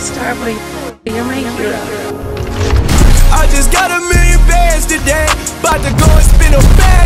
Starboy, you're my hero. I just got $1 million bands today, about to go and spin a bag.